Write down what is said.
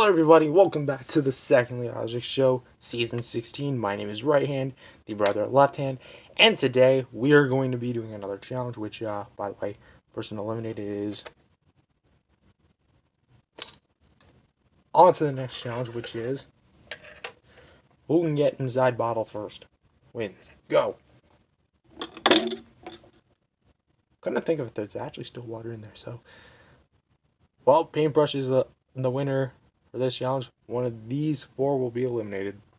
Hello everybody, welcome back to the Secondly Logic Show, Season 16. My name is Right Hand, the brother of Left Hand, and today we are going to be doing another challenge, which, by the way, person eliminated is on to the next challenge, which is who can get inside bottle first wins. Go! Couldn't think if there's actually still water in there, so... Well, Paintbrush is the winner for this challenge. One of these four will be eliminated.